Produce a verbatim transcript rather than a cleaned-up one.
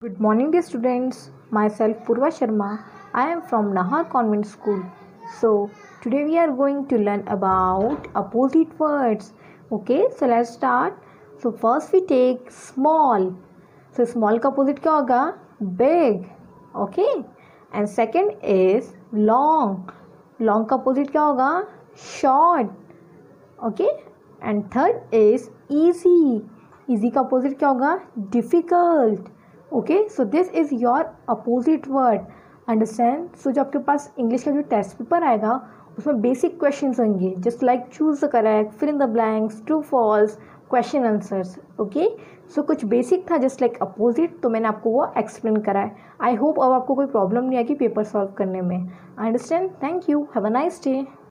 Good morning, dear students. Myself Purva Sharma. I am from Nahar Convent School. So, today we are going to learn about opposite words. Okay, so let's start. So, first we take small. So, small का opposite क्या होगा? Big. Okay. And second is long. Long का opposite क्या होगा? Short. Okay. And third is easy. Easy का opposite क्या होगा? Difficult. Okay so this is your opposite word understand. सो जो आपके पास इंग्लिश का जो टेस्ट पेपर आएगा उसमें बेसिक क्वेश्चंस होंगे just like choose the correct, fill in the blanks, true false, question answers. Okay so कुछ बेसिक था जस्ट लाइक अपोजिट, तो मैंने आपको वो एक्सप्लेन करा है. आई होप अब आपको कोई प्रॉब्लम नहीं आएगी पेपर सॉल्व करने में. Understand. Thank you. Have a nice day.